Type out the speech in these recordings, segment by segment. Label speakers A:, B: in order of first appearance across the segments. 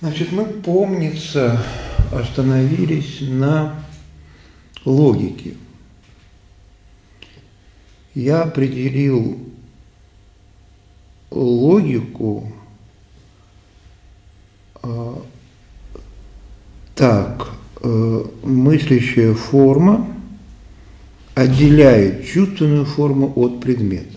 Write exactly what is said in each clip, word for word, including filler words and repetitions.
A: Значит, мы, помнится, остановились на логике. Я определил логику э, так, э, мыслящая форма отделяет чувственную форму от предмета,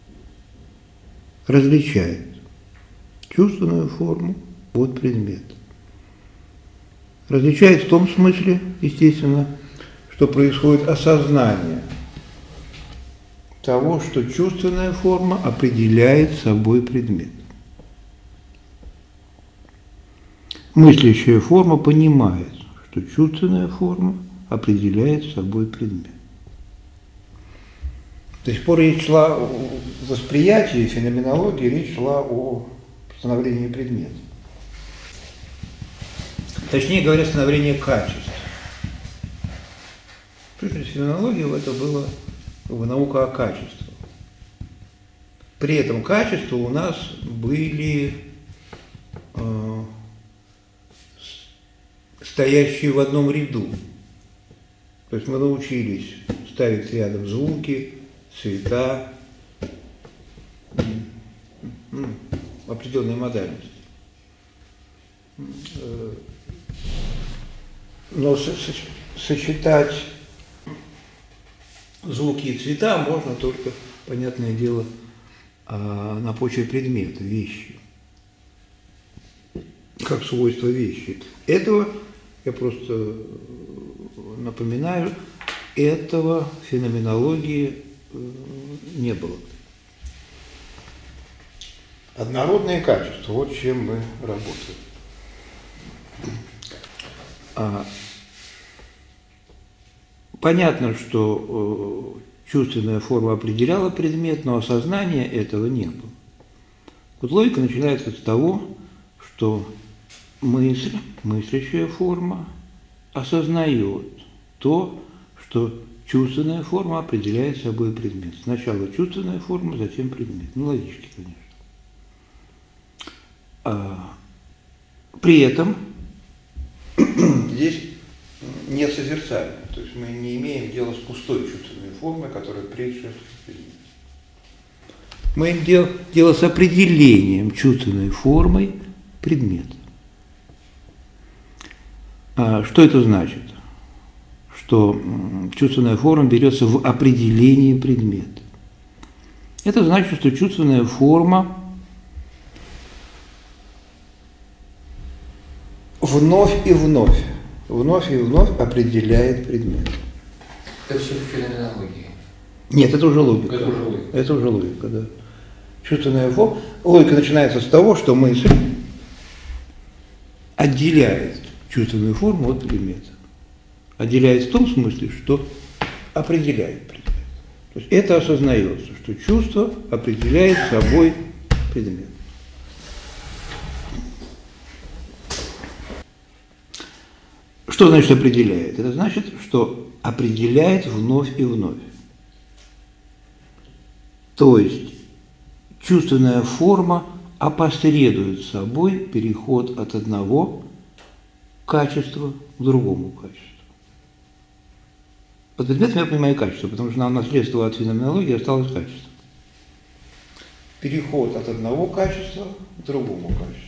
A: различает чувственную форму от предмета. Различает в том смысле, естественно, что происходит осознание того, что чувственная форма определяет собой предмет. Мыслящая форма понимает, что чувственная форма определяет собой предмет. До сих пор речь шла о восприятии, феноменологии, речь шла о становлении предмета. Точнее говоря, становление качества. В сущности, феноменология это была как бы наука о качестве. При этом качества у нас были э, стоящие в одном ряду. То есть мы научились ставить рядом звуки, цвета, ну, определенные модальности. Но сочетать звуки и цвета можно только, понятное дело, на почве предмета, вещи, как свойство вещи. Этого, я просто напоминаю, этого в феноменологии не было. Однородные качества, вот чем мы работаем. А, понятно, что э, чувственная форма определяла предмет, но осознания этого не было. Вот логика начинается с того, что мысль, мыслящая форма осознает то, что чувственная форма определяет собой предмет. Сначала чувственная форма, затем предмет. Ну, логически, конечно. А, при этом здесь нет созерцания. То есть мы не имеем дела с пустой чувственной формой, которая предшествует предмету. Мы имеем дело, дело с определением чувственной формой предмета. А что это значит? Что чувственная форма берется в определении предмета. Это значит, что чувственная форма вновь и вновь, вновь и вновь определяет предмет.
B: Это все в феноменологии.
A: Нет, это уже логика.
B: Это уже логика.
A: Это уже логика, да. Чувственная форма. Логика начинается с того, что мысль отделяет чувственную форму от предмета. Отделяет в том смысле, что определяет предмет. То есть это осознается, что чувство определяет собой предмет. Что значит определяет? Это значит, что определяет вновь и вновь. То есть чувственная форма опосредует собой переход от одного качества к другому качеству. Под предметом я понимаю качество, потому что нам наследство от феноменологии осталось качество. Переход от одного качества к другому качеству.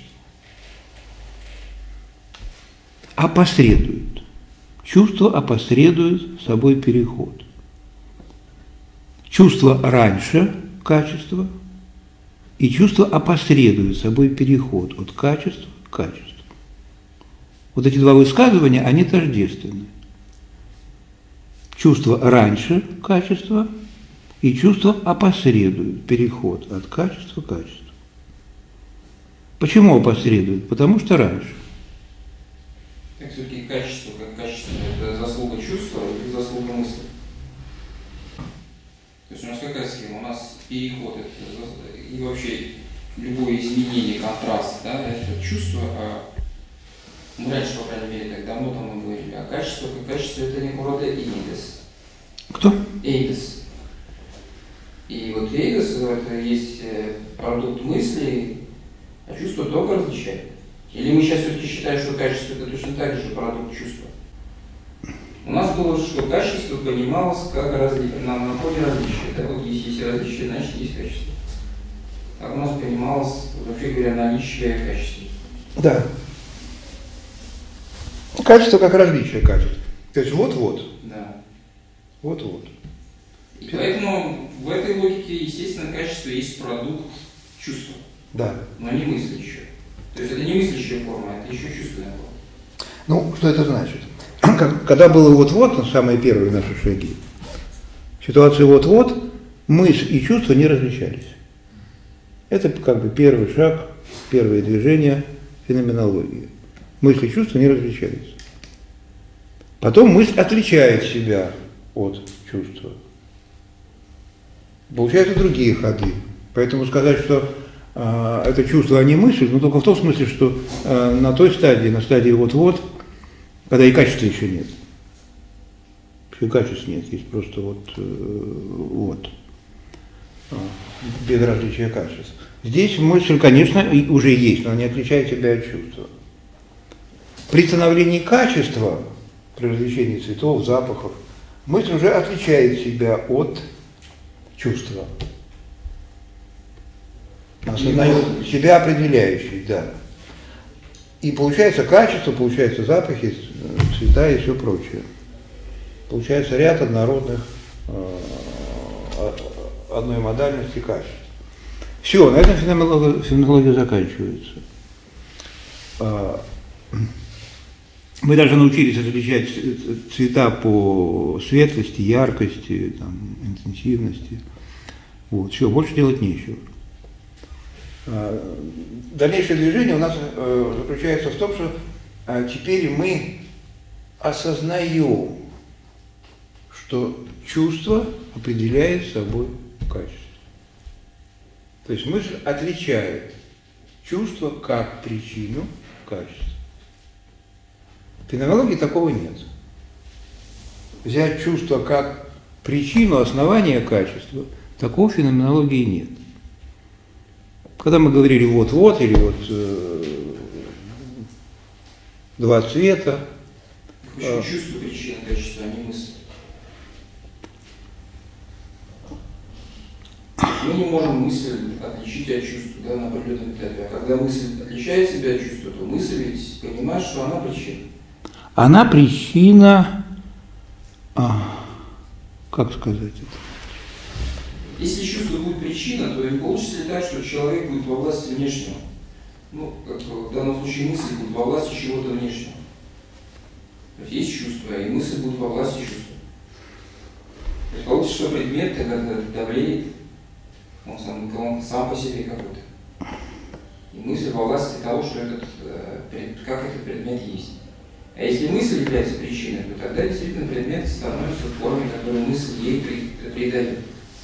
A: Опосредует. Чувство опосредует собой переход. Чувство раньше качества, и чувство опосредует собой переход от качества к качеству. Вот эти два высказывания, они тождественны. Чувство раньше качества и чувство опосредует переход от качества к качеству. Почему опосредует? Потому что раньше.
B: Так все-таки качество, как качество, это заслуга чувства или заслуга мысли? То есть у нас какая схема? У нас переход это, и вообще любое изменение, контраст, да, это чувство, а мы раньше, по крайней мере, так давно там мы говорили, а качество, как качество это некого рода эйдес.
A: Кто?
B: Эйдес. И вот эйдес это есть продукт мысли, а чувство только различает. Или мы сейчас все-таки считаем, что качество это точно так же продукт чувства? У нас было, что качество понималось как разли... на, на ходе различия. Да, вот если есть различия, значит есть качество. Так у нас понималось, вообще говоря, наличие качества.
A: Да. Качество как различие качества. То есть вот-вот.
B: Да.
A: Вот-вот.
B: И поэтому в этой логике, естественно, качество есть продукт чувства.
A: Да.
B: Но не мыслящее. То есть это не мыслящая форма, это еще чувственная форма.
A: Ну, что это значит? Когда было вот-вот, самые первые наши шаги, ситуация вот-вот, мысль и чувство не различались. Это как бы первый шаг, первое движение феноменологии. Мысли и чувства не различались. Потом мысль отличает себя от чувства. Получаются другие ходы. Поэтому сказать, что э, это чувство, а не мысль, но только в том смысле, что э, на той стадии, на стадии вот-вот, когда и качества еще нет. И качеств нет, есть просто вот, э, вот, без различия качеств. Здесь мысль, конечно, уже есть, но она не отличает себя от чувства. При становлении качества, при различении цветов, запахов, мысль уже отличает себя от чувства. Она сознает себя определяющей, да. И получается качество, получается запахи, цвета и все прочее. Получается ряд однородных э, одной модальности качеств. Все, на этом феноменология, феноменология заканчивается. Мы даже научились различать цвета по светлости, яркости, там, интенсивности. Вот, все, больше делать нечего. Дальнейшее движение у нас заключается в том, что теперь мы осознаем, что чувство определяет собой качество. То есть мысль отличает чувство как причину качества. В феноменологии такого нет. Взять чувство как причину, основания качества, такого в феноменологии нет. Когда мы говорили вот-вот, или вот э, два цвета.
B: Почему э, чувство причина качества, а не мысль? Мы не можем мысль отличить от чувства, да, на определенном этапе. А когда мысль отличает себя от чувства, то мысль ведь понимает, что она причина.
A: Она причина, а, как сказать это?
B: Если чувство будет причина, то не получится ли так, что человек будет во власти внешнего? Ну, как в данном случае мысль будет во власти чего-то внешнего. То есть есть чувство, и мысль будет во власти чувства. То есть получится, что предмет, когда давлеет, он сам, он сам по себе какой-то. И мысль во власти того, что этот, как этот предмет есть. А если мысль является причиной, то тогда действительно предмет становится в форме, которую мысль ей придает.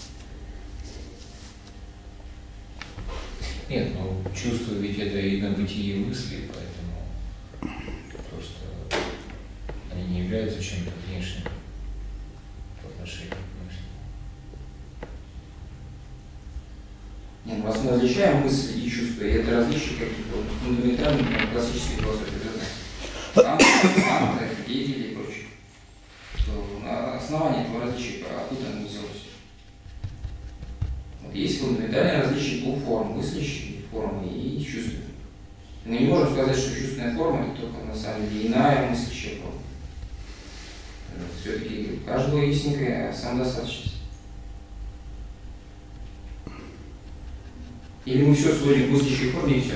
C: Нет, ну чувство ведь это и на бытие мысли, поэтому просто они не являются чем-то внешним по отношению к мысли.
B: Нет, ну, раз мы различаем мысли и чувства, и это различие как-то фундаментально классической философии, Канта, Гегеля и прочее, то на основании этого различия откуда оно взялось? Вот есть фундаментальное различие двух форм, мыслящей формы и чувственной. Мы не можем сказать, что чувственная форма это только на самом деле иная мыслящая форма. Все-таки у каждого есть некая самодостаточность. Или мы все сводим к мыслящей форме и все?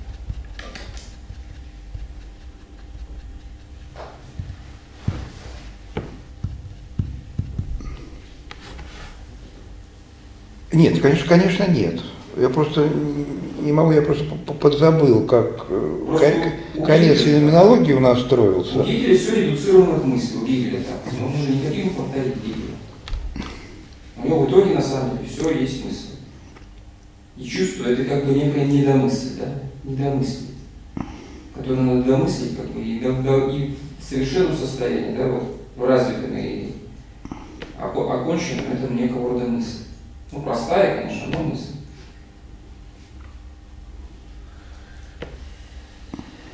A: Нет, конечно, конечно нет. Я просто не могу, я просто подзабыл, как просто конец феноменологии у нас строился.
B: У Гегеля все редуцировано к мысли, у Гегеля так. Он уже не хотел повторить Гегеля. У него в итоге на самом деле все есть мысль. И чувство это как бы некая недомысль, да? Недомысль. Которую надо домыслить, как бы, и, до, до, и в совершенном состоянии, да, вот в развитом и оконченном это некого рода мысль. Ну, простая, конечно, но мысль.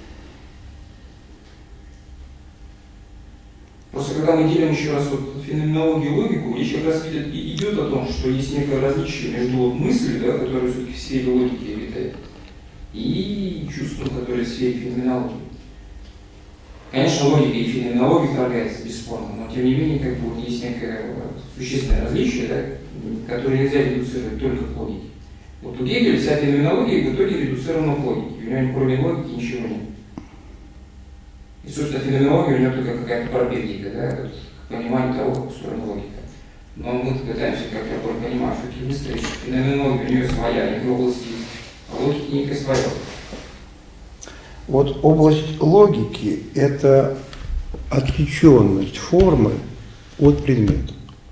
B: Просто когда мы делим еще раз вот феноменологию и логику, речь как раз идет, идет о том, что есть некое различие между вот мыслью, да, которая все-таки в сфере логики обитает, и чувством, которое в сфере феноменологии. Конечно, логика и феноменология вторгается бесспорно, но тем не менее как бы, вот есть некое существенное различие, да, которое нельзя редуцировать только к логике. Вот у Гегеля вся феноменология в итоге редуцирована к логике. У него кроме логики ничего нет. И, собственно, феноменология у него только какая-то парапедика, да, к пониманию того, как устроена логика. Но мы пытаемся, как я понимаю, все-таки выстроить феноменологию, у нее своя, некая область есть, а логики некая своя.
A: Вот область логики – это отвлеченность формы от предмета.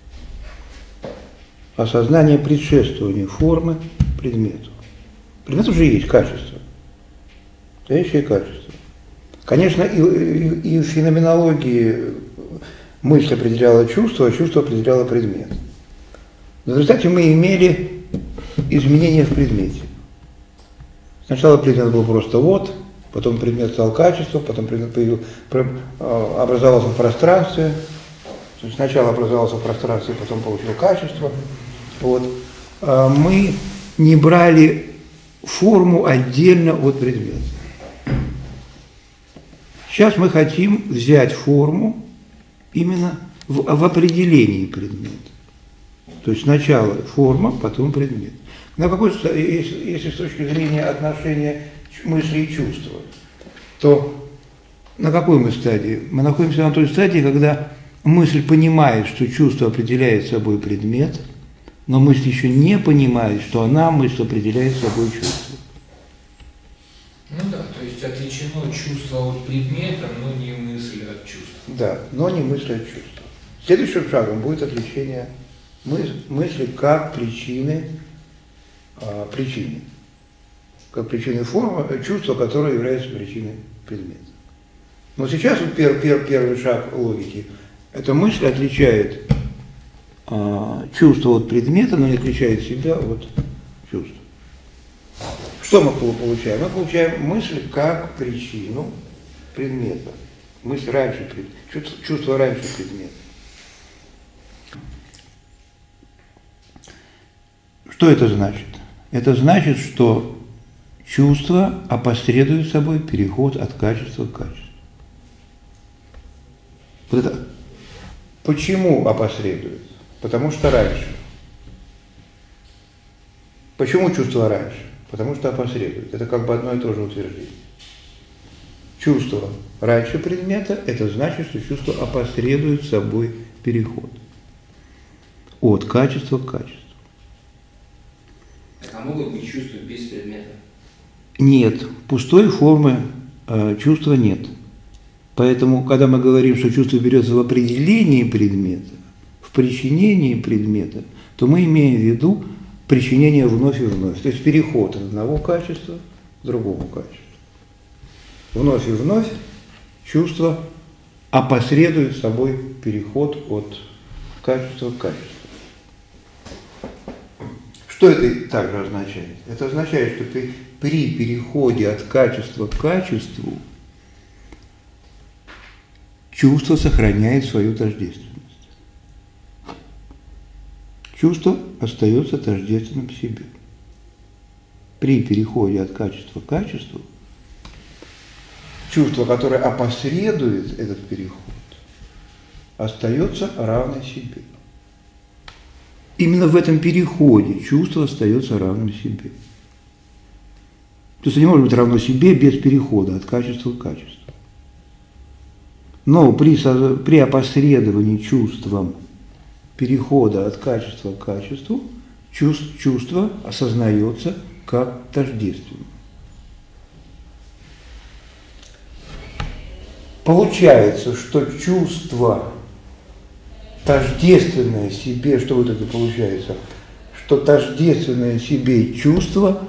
A: Осознание предшествования формы предмету. Предмет уже есть качество. Настоящее качество. Конечно, и, и, и в феноменологии мысль определяла чувство, а чувство определяло предмет. Но в результате мы имели изменения в предмете. Сначала предмет был просто вот, потом предмет стал качеством, потом предмет появил, образовался в пространстве. То есть сначала образовался в пространстве, потом получил качество. Вот. Мы не брали форму отдельно от предмета. Сейчас мы хотим взять форму именно в, в определении предмета. То есть сначала форма, потом предмет. На какой, если, если с точки зрения отношения мысли и чувства, то на какой мы стадии? Мы находимся на той стадии, когда мысль понимает, что чувство определяет собой предмет, но мысль еще не понимает, что она, мысль, определяет собой чувство.
C: Ну да, то есть отличено чувство от предмета, но не мысль от чувства.
A: Да, но не мысль от чувства. Следующим шагом будет отличение мысли как причины, а, причины, как причины формы, чувства, которое является причиной предмета. Но сейчас вот пер, пер, первый шаг логики. Эта мысль отличает а, чувство от предмета, но не отличает себя от чувства. Что мы получаем? Мы получаем мысль как причину предмета. Мысль раньше предмета, чувство, чувство раньше предмета. Что это значит? Это значит, что чувство опосредует собой переход от качества к качеству. Вот это. Почему опосредует? Потому что раньше. Почему чувство раньше? Потому что опосредует. Это как бы одно и то же утверждение. Чувство раньше предмета – это значит, что чувство опосредует собой переход от качества к качеству.
B: Так, а могут быть чувства без предмета?
A: Нет, пустой формы э, чувства нет. Поэтому, когда мы говорим, что чувство берется в определении предмета, в причинении предмета, то мы имеем в виду причинение вновь и вновь, то есть переход от одного качества к другому качеству. Вновь и вновь чувство опосредует собой переход от качества к качеству. Что это также означает? Это означает, что при, при переходе от качества к качеству чувство сохраняет свою тождественность. Чувство остается тождественным себе. При переходе от качества к качеству чувство, которое опосредует этот переход, остается равным себе. Именно в этом переходе чувство остается равным себе. То есть оно не может быть равно себе без перехода от качества к качеству. Но при, при опосредовании чувством перехода от качества к качеству чувство, чувство осознается как тождественное. Получается, что чувство тождественное себе, что вот это получается, что тождественное себе чувство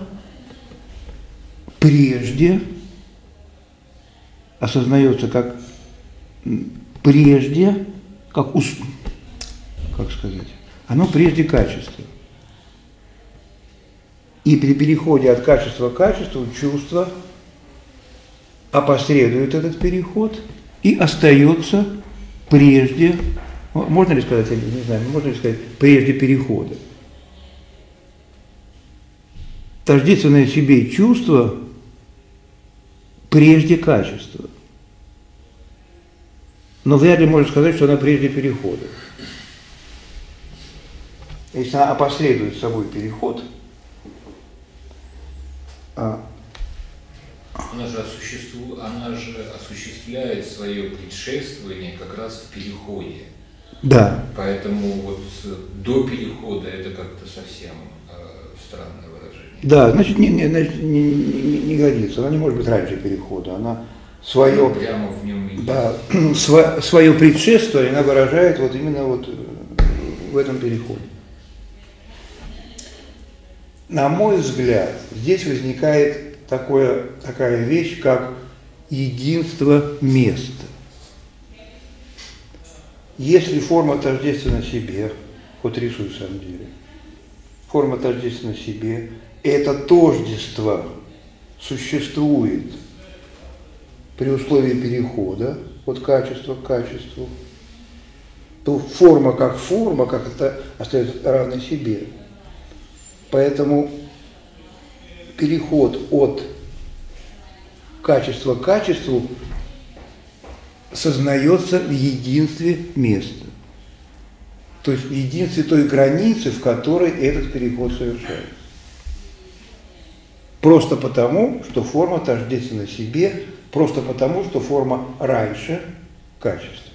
A: прежде осознается как прежде, как ус, как сказать, оно прежде качества. И при переходе от качества к качеству чувство опосредует этот переход и остается прежде, можно ли сказать, я не знаю, можно ли сказать, прежде перехода. Тождественное себе чувство прежде качества. Но вряд ли можно сказать, что она прежде перехода. Если она опосредует собой переход, а,
C: Она же, осуществу... Она же осуществляет свое предшествование как раз в переходе.
A: да.
C: Поэтому вот до перехода это как-то совсем э, странное выражение.
A: Да, значит, не, не, значит, не, не, не годится. Она не может быть раньше перехода. Она свое,
C: Прямо в нем и
A: да, сво, свое предшествие она выражает вот именно вот в этом переходе. На мой взгляд, здесь возникает такое, такая вещь, как единство места. Если форма тождественна себе, вот рисую в самом деле, форма тождественна себе, это тождество существует при условии перехода от качества к качеству, то форма как форма, как это остается равной себе. Поэтому переход от качества к качеству сознается в единстве места. То есть в единстве той границы, в которой этот переход совершается. Просто потому, что форма тождественна себе, просто потому, что форма раньше качества.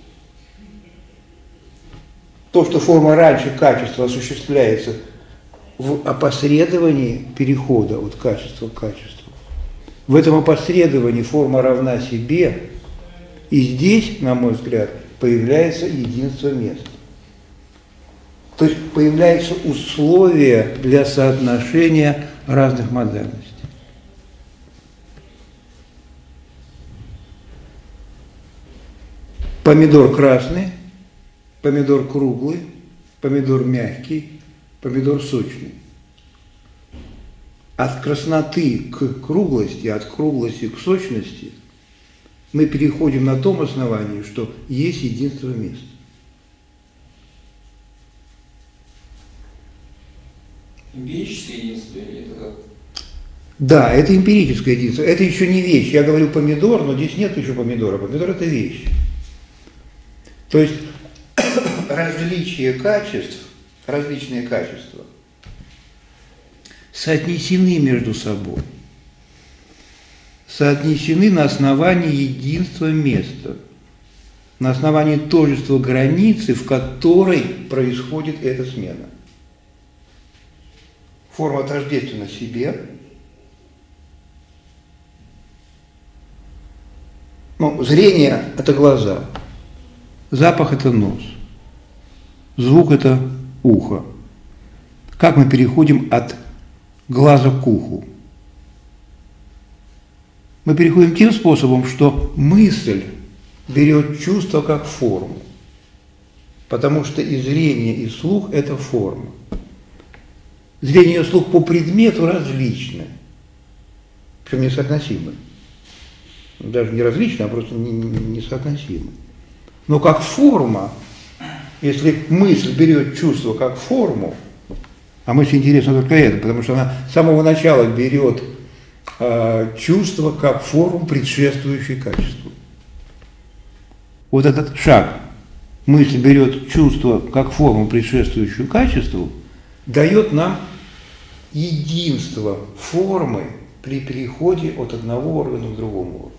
A: То, что форма раньше качества осуществляется в опосредовании перехода от качества к качеству, в этом опосредовании форма равна себе, и здесь, на мой взгляд, появляется единство места. То есть появляются условия для соотношения разных модальностей. Помидор красный, помидор круглый, помидор мягкий, помидор сочный. От красноты к круглости, от круглости к сочности мы переходим на том основании, что есть единство места.
B: Эмпирическое единство или это как?
A: Да, это эмпирическое единство. Это еще не вещь. Я говорю помидор, но здесь нет еще помидора. Помидор – это вещь. То есть различие качеств, различные качества соотнесены между собой. Соотнесены на основании единства места, на основании тождества границы, в которой происходит эта смена. Форма тождественна себе. Ну, зрение – это глаза, запах – это нос, звук – это ухо. Как мы переходим от глаза к уху? Мы переходим тем способом, что мысль берет чувство как форму, потому что и зрение, и слух – это форма. Зрение и слух по предмету различны, причем несоотносимы. Даже не различны, а просто несоотносимы. Но как форма, если мысль берет чувство как форму, а мысль интересна только это, потому что она с самого начала берет э, чувство как форму, предшествующую качеству. Вот этот шаг, мысль берет чувство как форму, предшествующую качеству, дает нам единство формы при переходе от одного органа к другому органу.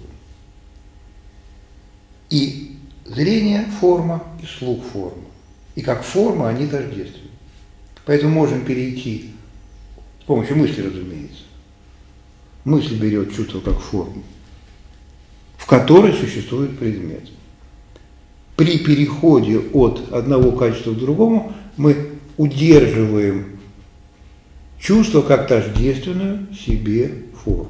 A: И зрение – форма, и слух – форма. И как форма они тождественны. Поэтому можем перейти с помощью мысли, разумеется. Мысль берет чувство как форму, в которой существует предмет. При переходе от одного качества к другому мы удерживаем чувство как тождественную себе форму.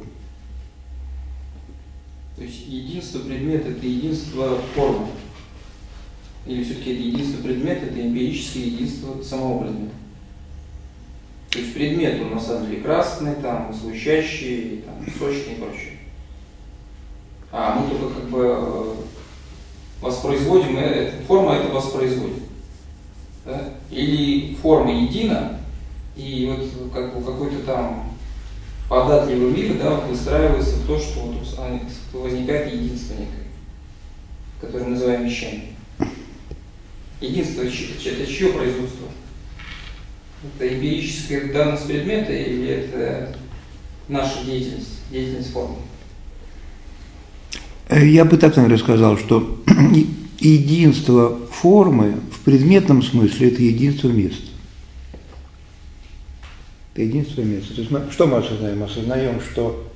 B: То есть единство предмета – это единство формы? Или все-таки это единство предмета – это эмпирическое единство самого предмета? То есть предмет, он на самом деле красный, там, звучащий, там, сочный и прочее. А мы только как бы воспроизводим, э, форма это воспроизводит. Да? Или форма едина, и вот как бы какой-то там податливый мир, да, выстраивается в то, что вот возникает единство некое, которое мы называем вещами. Единство – это чье производство? Это эмпирическая данность предмета или это наша деятельность, деятельность формы?
A: Я бы так, наверное, сказал, что единство формы в предметном смысле – это единство места. Это единство места. То есть мы, что мы осознаем? Мы осознаем, что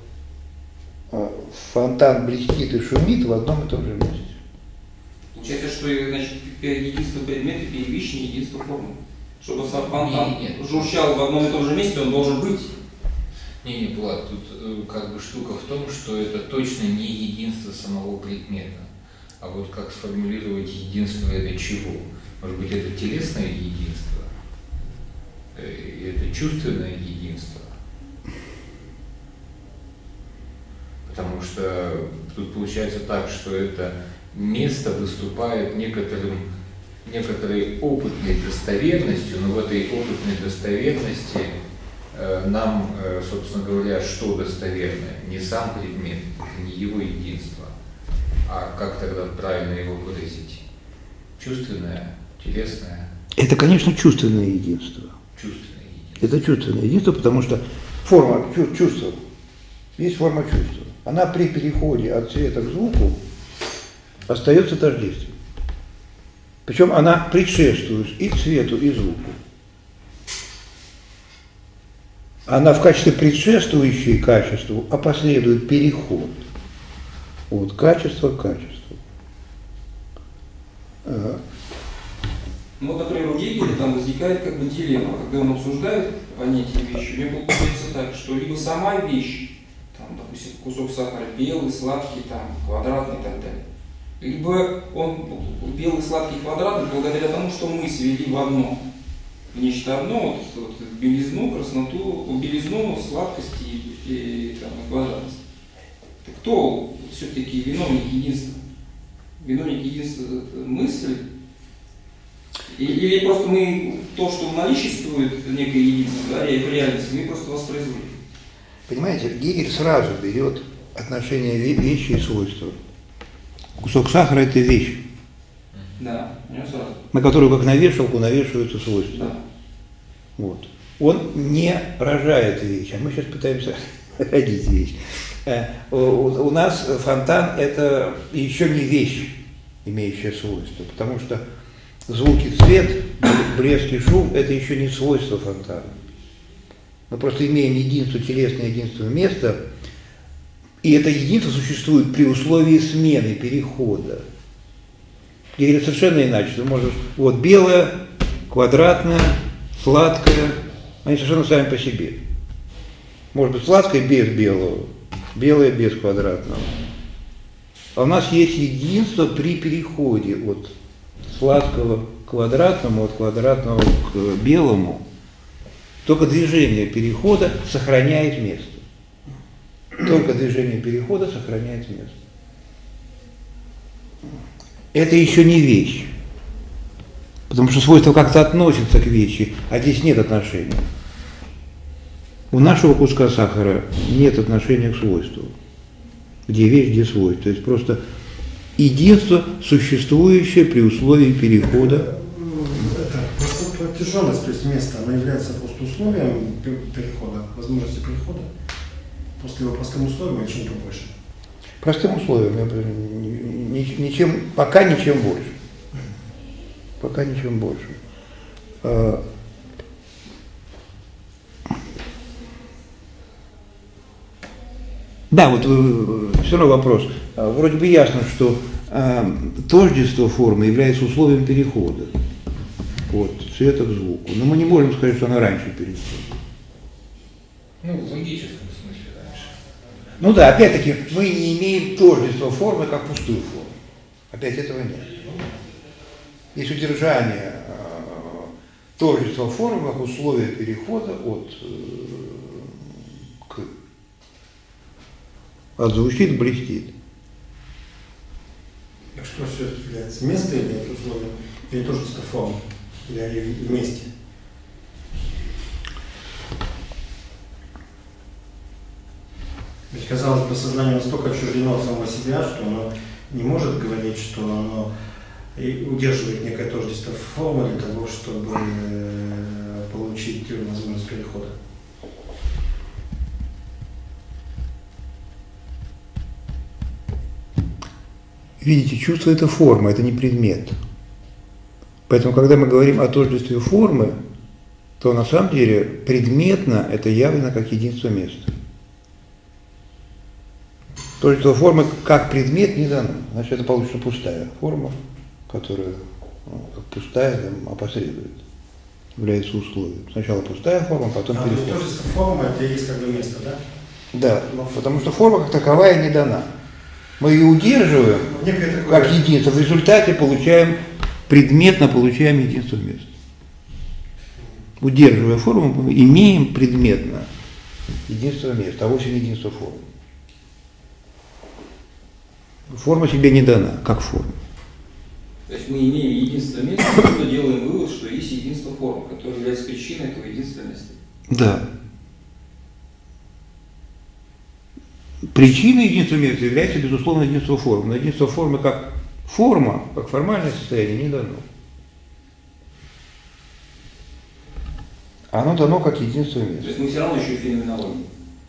A: фонтан блестит и шумит в одном и том же месте.
B: Получается, что значит, единство предмета перевыше единство формы. Чтобы фонтан журчал в одном и том же месте, он должен быть.
C: Не, не, Влад, тут как бы штука в том, что это точно не единство самого предмета. А вот как сформулировать единство это чего? Может быть, это телесное единство? Это чувственное единство? Потому что тут получается так, что это место выступает некоторым, некоторой опытной достоверностью, но в этой опытной достоверности э, нам, э, собственно говоря, что достоверное? Не сам предмет, не его единство, а как тогда правильно его выразить? Чувственное, телесное?
A: Это, конечно, чувственное единство.
C: Чувственное единство.
A: Это чувственное единство, потому что форма чувства, есть форма чувства. Она при переходе от цвета к звуку остается тождественной. Причем она предшествует и цвету, и звуку. Она в качестве предшествующей качеству опоследует переход от качества к качеству.
B: Ну, например, у Гегеля там возникает как бы дилемма, когда он обсуждает понятие вещи, у него получается так, что либо сама вещь, там, допустим, кусок сахара белый, сладкий, там, квадратный и так далее, либо он белый, сладкий, квадратный благодаря тому, что мы свели в одно, в нечто одно, вот, вот, белизну, красноту, белизну, сладкость и, и, там, и квадратность. Так кто все-таки виновник единства? Виновник единства – это мысль? Или просто мы то, что наличествует некое единство, да, и реальность, мы просто воспроизводим?
A: Понимаете, Гегель сразу берет отношение вещи и свойства. Кусок сахара – это вещь.
B: Да, у него сразу. На
A: которую, как на вешалку, навешиваются свойства.
B: Да.
A: Вот. Он не рожает вещь, а мы сейчас пытаемся родить вещь. У нас фонтан – это еще не вещь, имеющая свойства, потому что звук и цвет, блеск и шум – это еще не свойства фонтана. Мы просто имеем единство телесное, единство места, и это единство существует при условии смены, перехода. Гегель совершенно иначе. Ты можешь, вот белое, квадратное, сладкое, они совершенно сами по себе. Может быть сладкое без белого, белое без квадратного. А у нас есть единство при переходе от сладкого к квадратному, от квадратного к белому. Только движение перехода сохраняет место. Только движение перехода сохраняет место. Это еще не вещь. Потому что свойства как-то относятся к вещи, а здесь нет отношения. У нашего куска сахара нет отношения к свойству. Где вещь, где свойство. То есть просто единство, существующее при условии перехода.
D: Это протяженность, то есть место, она является просто условием перехода, возможности перехода. После его простым условием и чем-то больше.
A: Простым условием, ничем, пока ничем больше. Пока ничем больше. Да, вот все равно вопрос. Вроде бы ясно, что тождество формы является условием перехода от цвета к звуку. Но мы не можем сказать, что она раньше переходит.
C: Ну, в логическом смысле раньше.
A: Ну да, опять-таки, мы не имеем тождества формы как пустую форму. Опять этого нет. Есть удержание э, тождества формы как условие перехода от, э, к, от звучит, блестит.
D: Так что Что все-таки является? Место или условие? Или тоже что форма? Или вместе? Ведь, казалось бы, сознание настолько отчуждено от самого себя, что оно не может говорить, что оно удерживает некое тождество формы для того, чтобы получить возможность перехода.
A: Видите, чувство – это форма, это не предмет. Поэтому, когда мы говорим о тождестве формы, то на самом деле предметно это явлено как единство места. Тождество формы как предмет не дано. Значит, это получится пустая форма, которая, ну, как пустая, там, опосредует, является условием. Сначала пустая форма, потом
D: а,
A: переход.
D: Тождество формы – это и есть как бы место, да?
A: Да, потому что форма как таковая не дана. Мы ее удерживаем как единство, в результате получаем, предметно получаем единство места. Удерживая форму, мы имеем предметно единство места, а вовсе не единство формы. Форма себе не дана, как форма.
B: То есть мы имеем единство места, но делаем вывод, что есть единство формы, которое является причиной этого единства места.
A: Да. Причиной единства места является, безусловно, единство формы. Но единство формы как форма, как формальное состояние не дано. Оно дано как единство места.
B: То есть мы все равно еще и феноменология.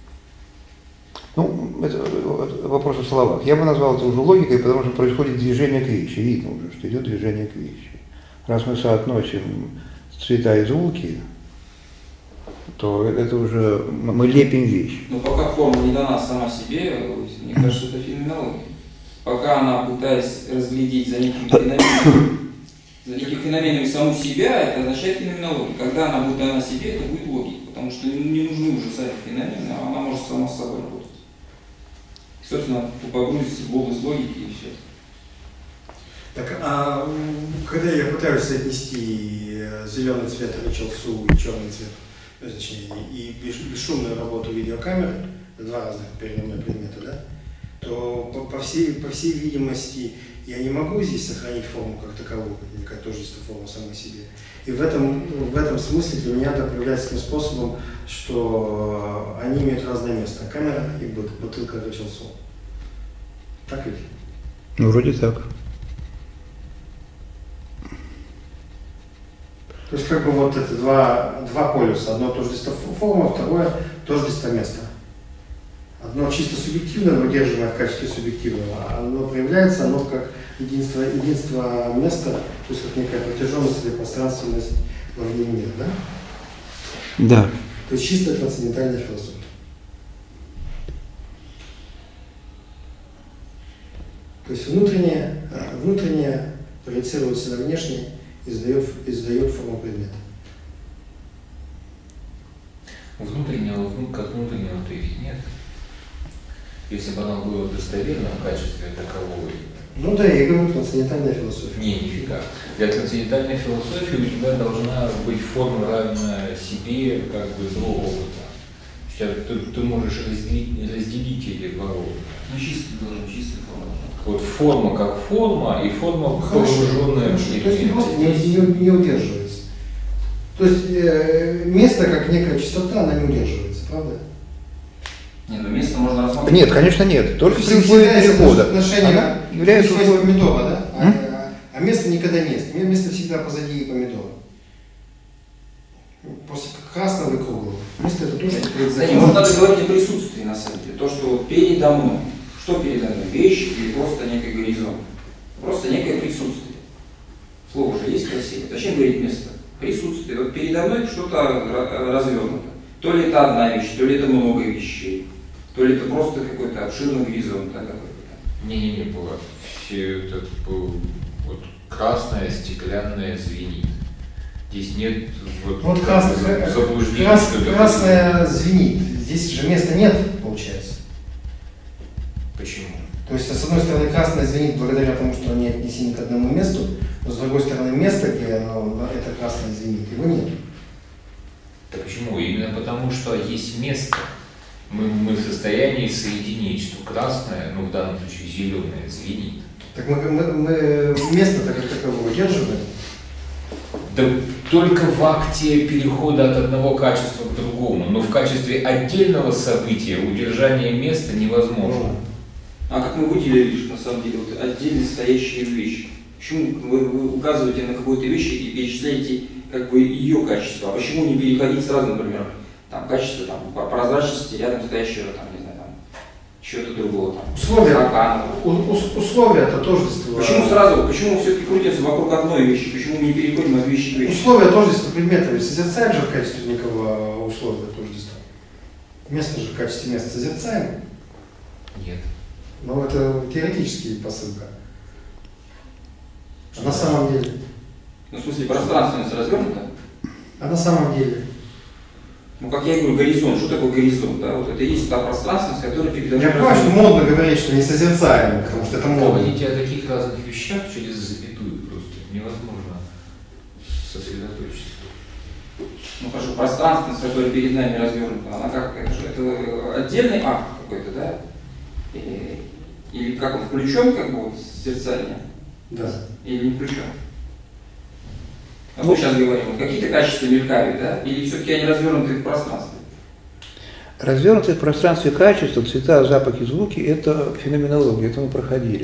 A: Ну, это вопрос о словах. Я бы назвал это уже логикой, потому что происходит движение к вещи. Видно уже, что идет движение к вещи. Раз мы соотносим цвета и звуки, то это уже мы лепим вещь.
B: Но пока форма не дана сама себе, мне кажется, это феноменология. Пока она, пытаясь разглядеть за неким феноменом, за неким феноменом саму себя, это означает феноменологию. Когда она будет дана себе, это будет логика, потому что не нужны уже сами феномены, а она может сама с собой работать. И, собственно, погрузиться в область логики и все.
D: Так, а когда я пытаюсь соотнести зеленый цвет Ричелсу и черный цвет, точнее, и бесшумную работу видеокамеры, два разных передо мной предмета, да, то по, по, всей, по всей видимости я не могу здесь сохранить форму как таковую, или как тождество формы самой себе. И в этом, в этом смысле для меня это проявляется таким способом, что они имеют разное место. Камера и бутылка Ричелсу. Так ведь?
A: Ну, вроде так.
D: То есть как бы вот это два, два полюса. Одно тождество формы, второе тождество места. Одно чисто субъективное, выдержанное в качестве субъективного, а оно проявляется, оно как единство, единство места, то есть как некая протяженность или пространственность во времени мира, да?
A: Да.
D: То есть чисто трансцендентальная философия. То есть внутреннее, внутреннее проецируется на внешнее, издает, издает форму предмета.
C: Внутреннего, как внутреннего-то их нет. Если бы оно было достоверно в качестве таковой.
D: Ну да, я говорю, трансцендентальная философия.
C: Не, нифига. Для трансцендентальной философии у тебя должна быть форма равная себе, как бы злого опыта. Сейчас ты, ты можешь разделить, разделить эти два опыта.
B: Ну чистый должен, чистая форма.
C: Вот форма как форма и форма погруженная в
D: То есть просто не, не, не удерживается. То есть э, место как некая чистота, она не удерживается, правда?
B: Нет, ну место можно рассмотреть.
A: Нет, конечно, нет. Только при условии перехода. Она является условием
D: помидора, да? А, а место никогда нет. Место всегда позади помидора. После красного и круглого. Место это тоже
B: Да нет, вот надо говорить о присутствии на самом деле. То, что передо мной. Что передо мной? Вещь или просто некий горизонт? Просто некое присутствие. Слово же есть красивое. Зачем говорить место? Присутствие. Вот передо мной что-то развернуто. То ли это одна вещь, то ли это много вещей. То ли это просто какой-то обширный горизонт. Да, какой-то.
C: Не-не-не, было. Все это было, вот красное, стеклянное звенит. Здесь нет вот,
D: вот красное,
C: заблуждения.
D: Крас, красное звенит. Здесь же места нет, получается.
C: Почему?
D: То есть, с одной стороны, красное звенит благодаря тому, что они отнесены к одному месту, но с другой стороны, место, где оно, это красное звенит, его нет.
C: Да почему? Именно потому, что есть место. Мы, мы в состоянии соединить, что красное, ну в данном случае зеленое, звенит.
D: Так мы, мы, мы место-то как таковое удерживаем?
C: Да только в акте перехода от одного качества к другому, но в качестве отдельного события удержание места невозможно.
B: А как мы выделили, что на самом деле вот отдельно стоящие вещи? Почему вы, вы указываете на какую-то вещь и перечисляете как бы ее качество? А почему не переходить сразу, например, там, качество там, по прозрачности рядом стоящего, там, не знаю, там, чего-то другого, там,
D: условия,
B: стакана.
D: У, у, условия это тождество.
B: Почему сразу, почему все-таки крутится вокруг одной вещи? Почему мы не переходим от вещи к вещи?
D: Условия тождества предмета ведь созерцаем же в качестве некого условия тождества. Место же в качестве места созерцаем.
C: Нет.
D: Но это теоретический посылка. А на самом деле?
B: Ну, в смысле, пространственность развернута?
D: А на самом деле?
B: Ну, как я говорю, горизонт. Что такое горизонт? Да? Вот это и есть та пространственность, которая передо мной.
D: Я понимаю, что модно говорить, что не созерцаем, потому что это модно.
C: Говорить о таких разных вещах через запятую просто невозможно сосредоточиться.
B: Ну хорошо, пространственность, которая перед нами развернута, она как, это же это отдельный акт какой-то, да? Или, или как он включен, как бы, вот, созерцание?
D: Да.
B: Или не включен? А мы сейчас говорим, вот какие-то качества мелькают, да? Или все-таки они развернуты в пространстве?
A: Развернутые в пространстве качества, цвета, запахи, звуки – это феноменология, это мы проходили.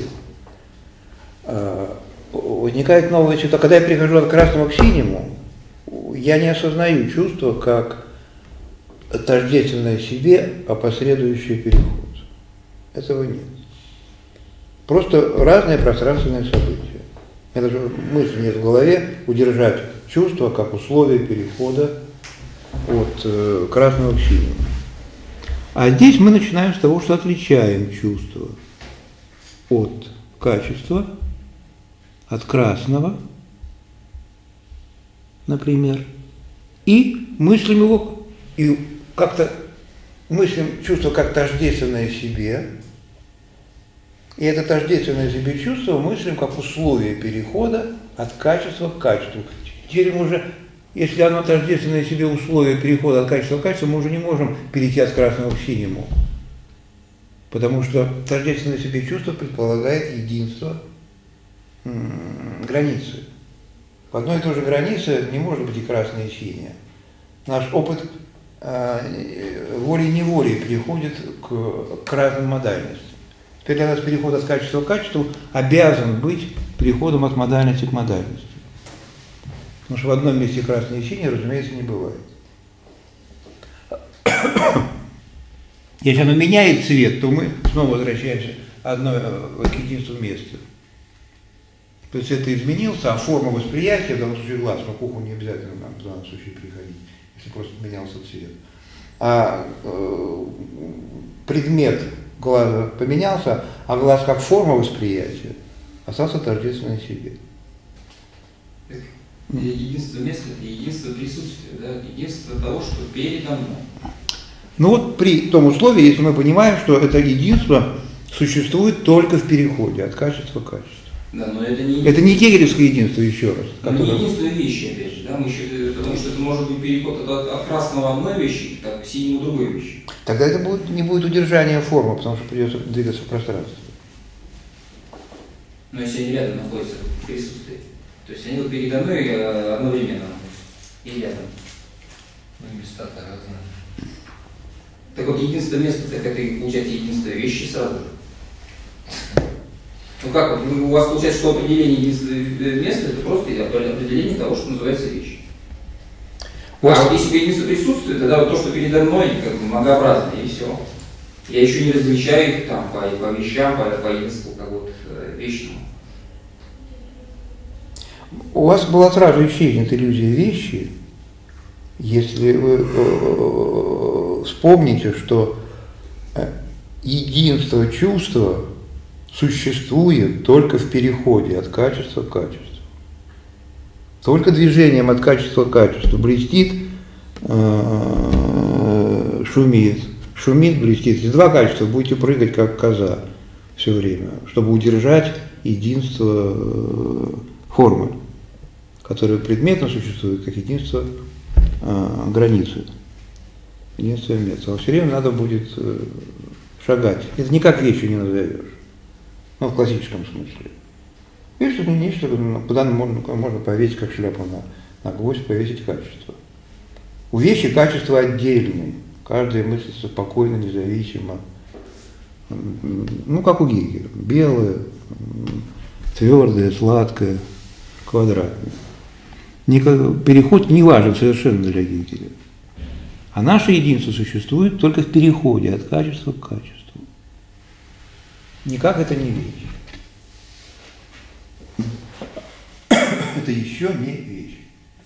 A: Возникает новое чувство. Когда я перехожу от красного к синему, я не осознаю чувство как тождественное себе, опосредующее переход. Этого нет. Просто разные пространственные события. Это же мысль нет в голове удержать чувство как условие перехода от э, красного к синему. А здесь мы начинаем с того, что отличаем чувство от качества, от красного, например, и мыслим его, и как-то мыслим чувство как тождественное себе, и это тождественное себе чувство мыслим как условие перехода от качества к качеству. Теперь мы уже, если оно тождественное себе условие перехода от качества к качеству, мы уже не можем перейти от красного к синему. Потому что тождественное себе чувство предполагает единство м- границы. В одной и той же границе не может быть и красное, и синее. Наш опыт э, волей-неволей переходит к, к разным модальностям. Теперь для нас переход от качества к качеству обязан быть переходом от модальности к модальности. Потому что в одном месте красное и синее, разумеется, не бывает. Если оно меняет цвет, то мы снова возвращаемся одно, к единству места. То есть это изменился, а форма восприятия, в данном случае глаз, но к уху не обязательно нам в данном случае приходить, если просто менялся цвет. А э, предмет глаза поменялся, а глаз как форма восприятия остался тождественным себе.
B: Единство места – это единство присутствия, да? Единство того, что передо мной.
A: Ну вот при том условии, если мы понимаем, что это единство существует только в переходе от качества к качеству.
B: Да, но это не
A: это не гегелевское единство, еще раз.
B: Которое... Не единство вещи, опять же, да? Мы еще, потому что это может быть переход от, от красного одной вещи так, к синему другой вещи.
A: Тогда это будет, не будет удержания формы, потому что придется двигаться в пространстве.
B: Но если они рядом находятся в присутствии, то есть они вот передо мной одновременно и рядом.
C: Ну, места-то разные.
B: Так вот, единство места, так это и получается единство вещи сразу же. Ну как, вот, у вас получается, что определение единства места, это просто определение того, что называется вещь. А вот если бы единство присутствует, тогда вот то, что передо мной, как бы многообразно, и все. Я еще не различаю их там по, по вещам, по, по единству, как вот вечному.
A: У вас была сразу исчезнет иллюзия вещи, если вы э, вспомните, что единство чувства существует только в переходе от качества к качеству. Только движением от качества к качеству блестит, э, шумит, шумит, блестит. Если два качества, будете прыгать как коза все время, чтобы удержать единство э, формы, которое предметно существует как единство э, границы, единство места. Но все время надо будет э, шагать. Это никак вещью не назовешь. ну, в классическом смысле. И что-то нечто, куда можно, можно повесить, как шляпу на, на гвоздь, повесить качество. У вещи качества отдельные. Каждая мыслится спокойно, независимо. Ну, как у Гегеля. Белое, твердое, сладкое, квадратное. Никак, переход не важен совершенно для Гегеля. А наше единство существует только в переходе от качества к качеству. Никак это не вещь. Это еще не вещь.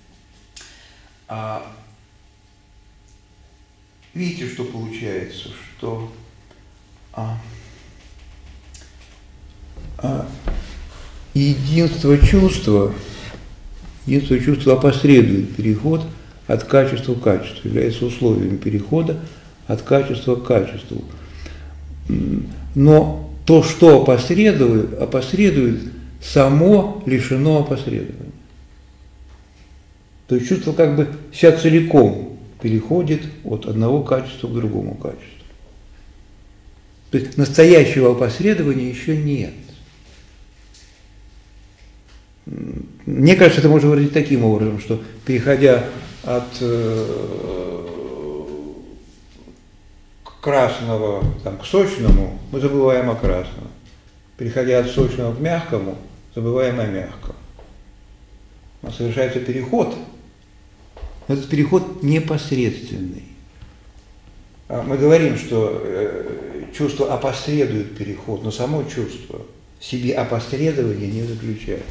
A: А видите, что получается, что а, а, единство чувства, единство чувства опосредует переход от качества к качеству, является условием перехода от качества к качеству. Но то, что опосредует, опосредует, само лишено опосредования. То есть чувство как бы вся целиком переходит от одного качества к другому качеству. То есть настоящего опосредования еще нет. Мне кажется, это можно выразить таким образом, что переходя от э, красного там, к сочному, мы забываем о красном. Переходя от сочного к мягкому, забываем о мягком. Совершается переход. Этот переход непосредственный. Мы говорим, что чувство опосредует переход, но само чувство в себе опосредование не заключает.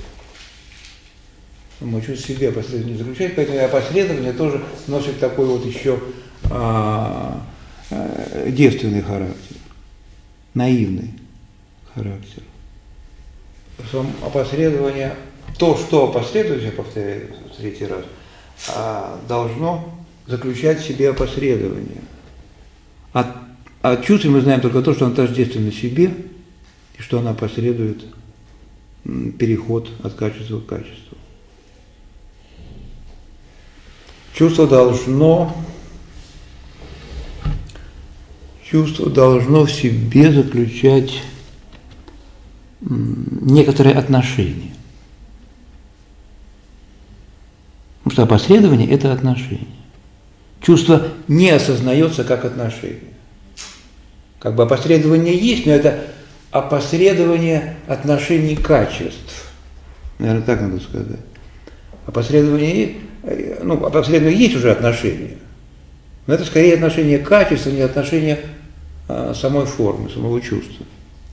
A: Мы чувство в себе опосредование не заключает, поэтому и опосредование тоже носит такой вот еще а, а, девственный характер, наивный характер. Опосредование, то, что опосредует, я повторяю в третий раз, должно заключать в себе опосредование. От, от чувств мы знаем только то, что оно тождественно себе, и что оно опосредует переход от качества к качеству. Чувство должно, чувство должно в себе заключать некоторые отношения. Потому что опосредование – это отношение. Чувство не осознается как отношение. Как бы опосредование есть, но это опосредование отношений качеств. Наверное, так надо сказать. Опосредование, ну, опосредование есть уже отношения, но это скорее отношение качества, не отношение а, самой формы, самого чувства.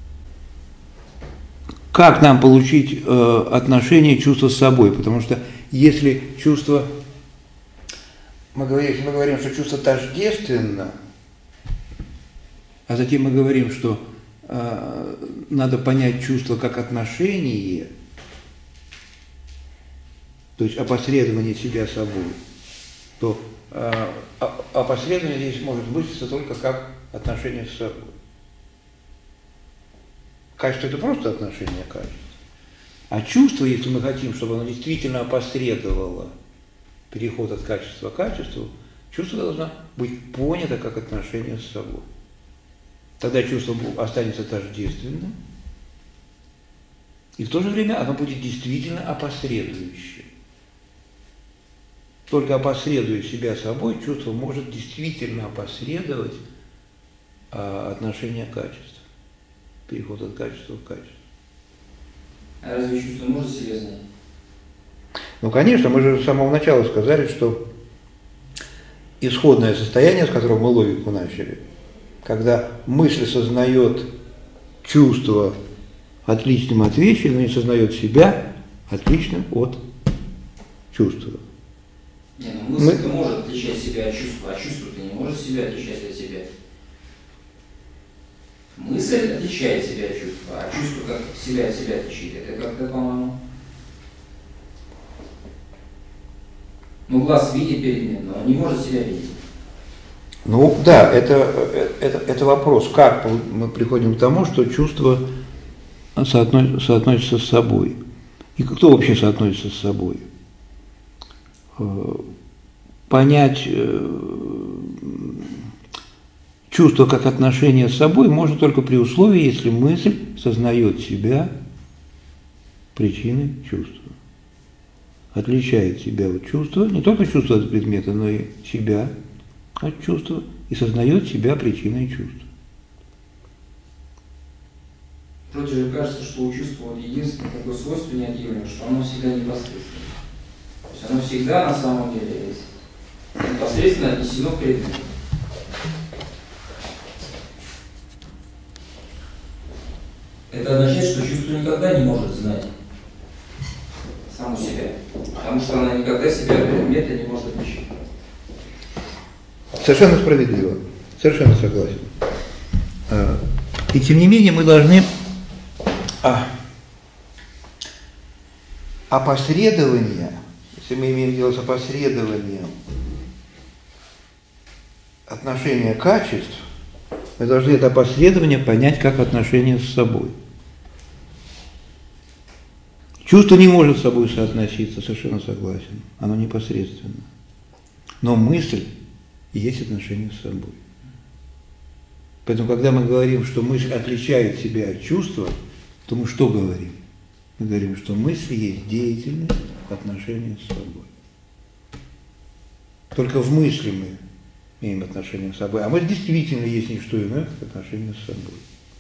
A: Как нам получить э, отношение чувства с собой? Потому что если чувство, мы говорим, если мы говорим, что чувство тождественно, а затем мы говорим, что э, надо понять чувство как отношение, то есть опосредование себя собой, то э, опосредование здесь может мыслиться только как отношение с собой. Качество – это просто отношение к качеству. А чувство, если мы хотим, чтобы оно действительно опосредовало переход от качества к качеству, чувство должно быть понято как отношение с собой. Тогда чувство останется тождественным, и в то же время оно будет действительно опосредующим. Только опосредуя себя собой, чувство может действительно опосредовать а, отношение к качеству. Переход от качества к качеству.
B: А разве чувство может себя знать?
A: Ну, конечно, мы же с самого начала сказали, что исходное состояние, с которого мы логику начали, когда мысль сознает чувство отличным от вещи, но не сознает себя отличным от чувства.
B: Не, ну мысль-то мы... может отличать себя от чувства, а чувство-то не может себя отличать от себя. Мысль отличает себя от чувства, а чувство как себя от себя отличает. Это как-то, по-моему... Ну, глаз видит предмет, но он не может себя видеть.
A: Ну, да, это, это, это вопрос, как мы приходим к тому, что чувство соотносится, соотносится с собой. И кто вообще соотносится с собой? Понять чувство как отношение с собой можно только при условии, если мысль сознает себя причиной чувства. Отличает себя от чувства, не только чувство от предмета, но и себя от чувства, и сознает себя причиной чувства.
B: Вроде же кажется, что у чувства вот единственное такое свойство неотъемлемое, что оно всегда непосредственно. То есть оно всегда на самом деле есть. Непосредственно отнесено к предмету.
E: Это означает, что чувство никогда не может знать
B: Саму себя. Потому что она никогда себя от предмета не может отличить.
A: Совершенно справедливо. Совершенно согласен. И тем не менее мы должны а, опосредование, если мы имеем дело с опосредованием отношения качеств, мы должны это опосредование понять как отношение с собой. Чувство не может с собой соотноситься, совершенно согласен. Оно непосредственно. Но мысль есть отношение с собой. Поэтому, когда мы говорим, что мысль отличает себя от чувства, то мы что говорим? Мы говорим, что мысль есть деятельность в отношении с собой. Только в мысли мы имеем отношение с собой, а мысль действительно есть не что иное, как отношение с собой.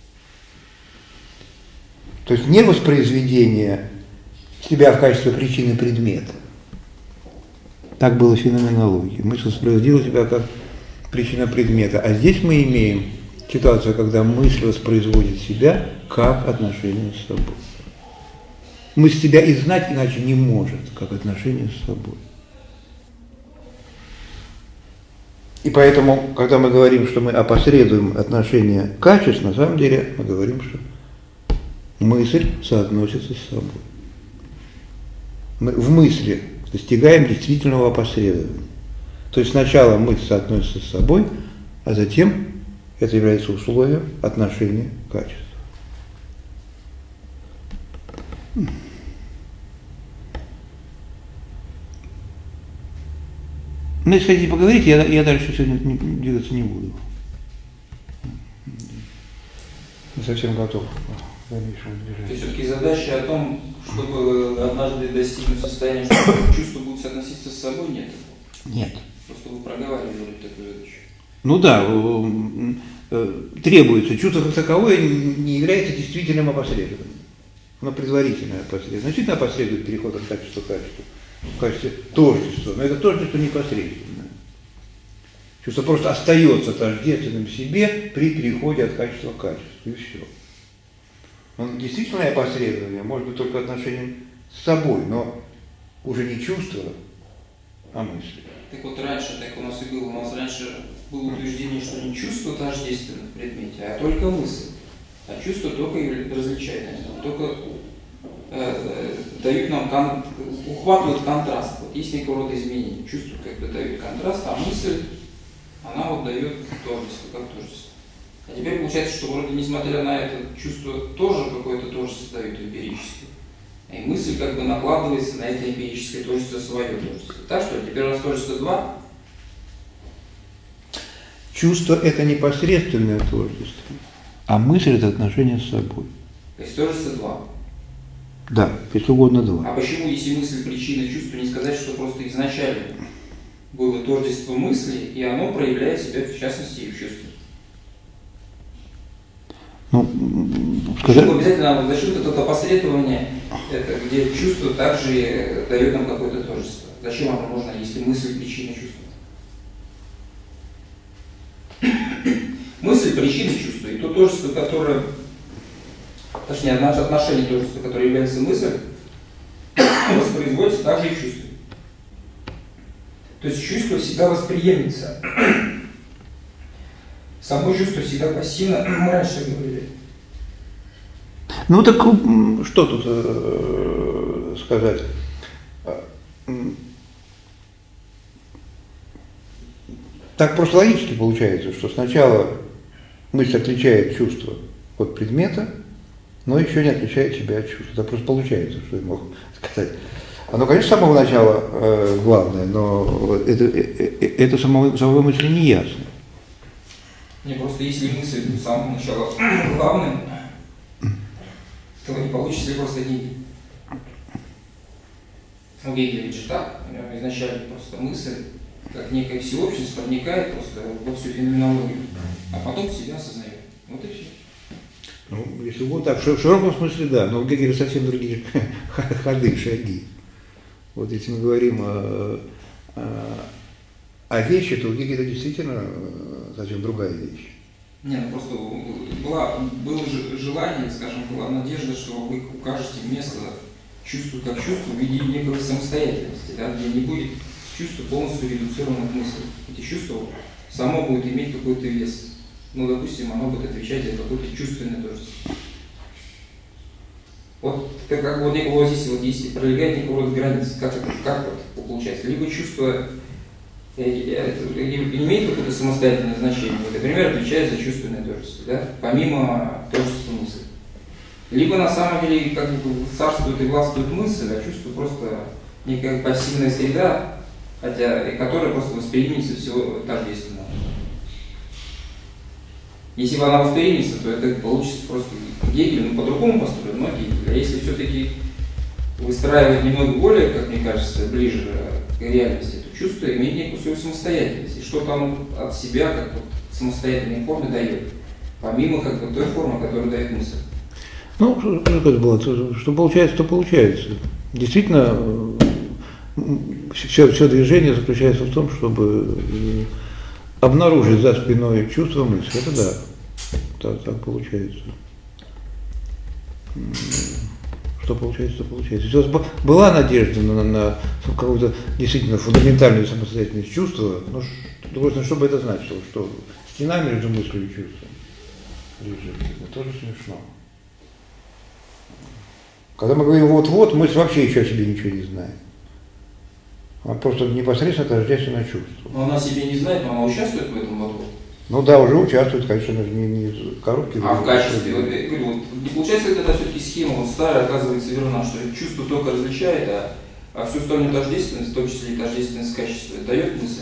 A: То есть не воспроизведение себя в качестве причины предмета. Так было в феноменологии. Мысль воспроизводила себя как причина предмета. А здесь мы имеем ситуацию, когда мысль воспроизводит себя как отношение с собой. Мысль себя и знать иначе не может, как отношение с собой. И поэтому, когда мы говорим, что мы опосредуем отношение качеств, на самом деле мы говорим, что мысль соотносится с собой. Мы в мысли достигаем действительного опосредования. То есть сначала мысль соотносится с собой, а затем это является условием отношения качеств. Ну, если хотите поговорить, я, я дальше сегодня не, двигаться не буду. Не совсем готов к дальнейшему движению.
B: То есть все-таки задача о том, чтобы однажды достигнуть состояния, что чувство будет соотноситься с собой, нет?
A: Нет.
B: Просто вы проговаривали такую задачу.
A: Ну да, требуется. Чувство как таковое не является действительным опосредованием. Оно предварительное опосредование. Значительно опосредует переход от качества к качеству. В качестве тождества. Но это тождество непосредственное. Чувство просто остается тождественным себе при переходе от качества к качеству. И все. Он действительное опосредование может быть только отношением с собой, но уже не чувство, а мысли.
B: Так вот раньше, так у нас и было, у нас раньше было утверждение, что не чувство тождественно в предмете, а только мысль. А чувство только различает, только э, дают нам, кон, ухватывают контраст. Вот есть некого рода изменения. Чувство как бы дает контраст, а мысль, она вот дает тождество, как тождество. А теперь получается, что вроде несмотря на это, чувство тоже какое-то тождество дает эмпирическое. И мысль как бы накладывается на это эмпирическое тождество, свое тождество. Так что теперь у нас тождество два.
A: Чувство – это непосредственное тождество, а мысль – это отношение с собой.
B: То есть тождество два.
A: Да, если угодно два.
B: А почему, если мысль причина чувства, не сказать, что просто изначально было тождество мысли, и оно проявляет себя, в частности, и в чувстве?
A: Ну, сказать...
B: Почему обязательно за счет этого опосредования, это, где чувство также дает нам какое-то тождество? Зачем оно нужно, если мысль причина чувства? Мысль причина чувства, и то тождество, которое, точнее, отношение тождества, которое является мыслью, воспроизводится также и в чувстве. То есть чувство всегда восприемница. Само чувство всегда пассивно, мы раньше говорили.
A: Ну так что тут э, сказать? Так просто логически получается, что сначала мысль отличает чувство от предмета, но еще не отличает себя от чувства. Так просто получается, что я мог сказать. Оно, конечно, с самого начала э, главное, но это, это, это самой, самой мысли не ясно.
B: Не, просто если мысль с самого начала главным, то не получится ли просто деньги. У Гегеля ведь же так, изначально просто мысль, как некое всеобщество, проникает просто во всю феноменологию, а потом себя осознает. Вот и все.
A: Ну, если вот так, в широком смысле, да, но у Гегеля совсем другие ходы, шаги. Вот если мы говорим о, о, о вещи, то у Гегеля действительно совсем другая вещь.
B: Не, ну просто была, было желание, скажем, была надежда, что вы укажете место чувству как чувству в виде некой самостоятельности, да, где не будет чувство полностью редуцировано к мысли. Эти чувства само будет иметь какой-то вес. Ну, допустим, оно будет отвечать за какое-то чувственное тождество. Вот как, как вот, вот здесь вот есть пролегает некого рода граница. Как это как вот получается? Либо чувство имеет какое-то самостоятельное значение, вот, например, отвечает за чувственное тождество, да, помимо тождества мысли. Либо на самом деле как бы царствует и властвует мысль, а чувство просто некая пассивная среда, хотя, которая просто воспринимается всего тождественно. Если бы она воспринимется, то это получится просто Гегель, ну по-другому построен, но Гегель. А если все-таки выстраивать немного более, как мне кажется, ближе к реальности, то чувство имеет некую свою самостоятельность. И что-то оно от себя, как вот самостоятельной форме дает, помимо как бы той формы, которую дает мысль.
A: Ну, что, что, было, что получается, то получается. Действительно, все, все движение заключается в том, чтобы обнаружить за спиной чувство мысли. Это да, так, так получается. Что получается, то получается. Если у вас была надежда на, на какую-то действительно фундаментальную самостоятельность чувства, ну, что, что бы это значило? Что стена между мыслью и чувством лежит. Это тоже смешно. Когда мы говорим вот-вот, мы вообще еще о себе ничего не знаем. А просто непосредственно тождественное чувство.
B: Но она себе не знает, но она участвует в этом вот-вот.
A: Ну да, уже участвует, конечно, не, не в коробке.
B: А в качестве, вот, вот, не получается, это все-таки схема вот старая, оказывается верна, что чувство только различает, а, а всю остальную тождественность, в том числе и тождественность качества, дает мысль.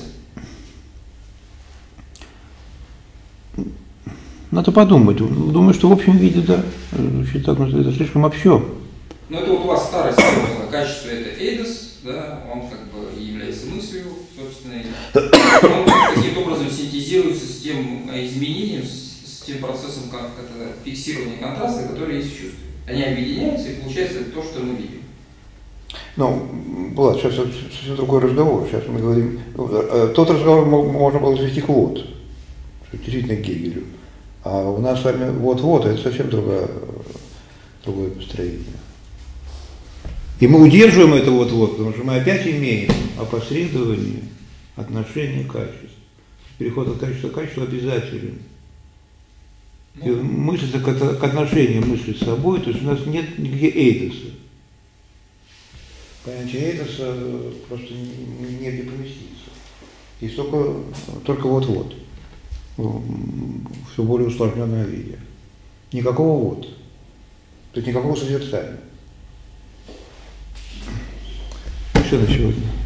A: Надо подумать. Думаю, что в общем виде, да, это слишком общо.
B: Ну это вот у вас старая схема, качество это эйдос, да, он как бы является мыслью, собственно, он каким-то образом синтезируется с тем изменением, с, с тем процессом как это фиксирования контраста, который есть в чувстве. Они объединяются, и получается то, что мы видим.
A: Ну, Влад, сейчас совсем другой разговор. Сейчас мы говорим, тот разговор можно было свести к вот, действительно к Гегелю. А у нас с вами вот-вот, это совсем другое, другое построение. И мы удерживаем это вот-вот, потому что мы опять имеем опосредование отношения качеств. Переход от качества к качеству обязателен. И мысль к, к отношению мысли с собой, то есть у нас нет нигде эйдоса. Понятие эйдоса просто негде поместиться. Есть только, только вот-вот. Все более усложненное виде. Никакого вот. То есть никакого созерцания. Все на сегодня.